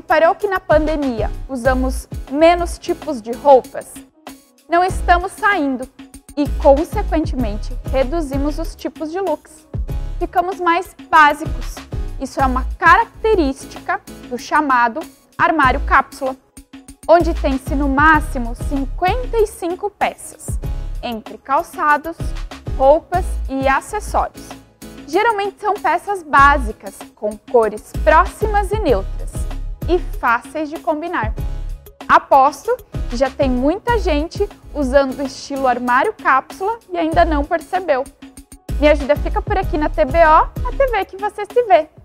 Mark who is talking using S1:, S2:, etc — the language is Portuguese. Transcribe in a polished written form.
S1: Reparou que na pandemia usamos menos tipos de roupas? Não estamos saindo e, consequentemente, reduzimos os tipos de looks. Ficamos mais básicos. Isso é uma característica do chamado armário cápsula, onde tem-se no máximo 55 peças, entre calçados, roupas e acessórios. Geralmente são peças básicas, com cores próximas e neutras, e fáceis de combinar. Aposto que já tem muita gente usando o estilo armário cápsula e ainda não percebeu. Minha ajuda fica por aqui na TBO, a TV que você se vê.